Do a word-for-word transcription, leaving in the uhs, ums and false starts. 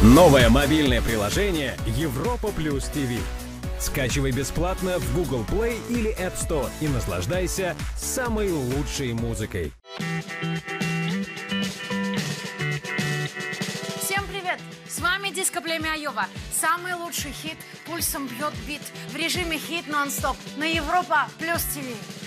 Новое мобильное приложение Европа Плюс ТВ. Скачивай бесплатно в Google Play или App Store и наслаждайся самой лучшей музыкой. Всем привет! С вами Диско-племя Айова. Самый лучший хит пульсом бьет бит в режиме хит нон-стоп на Европа Плюс ТВ.